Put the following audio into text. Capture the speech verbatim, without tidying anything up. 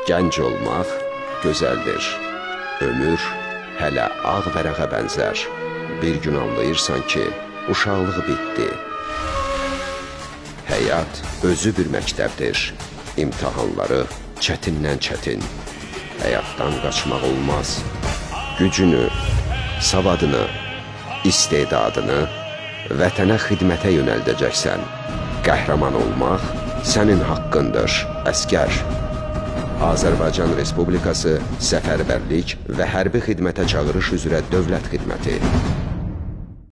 Gənc olmaq gözəldir. Ömür hələ ağ vərəqə bənzər. Bir gün anlayırsan ki, uşaqlığı bitdi. Həyat özü bir məktəbdir. İmtahanları çətindən çətin. Həyatdan qaçmaq olmaz. Gücünü, savadını, istedadını vətənə xidmətə yönəldəcəksən. Qəhrəman olmaq sənin haqqındır, əskər. Azərbaycan Respublikası Səfərbərlik və Hərbi Xidmətə Çağırış üzrə Dövlət Xidməti.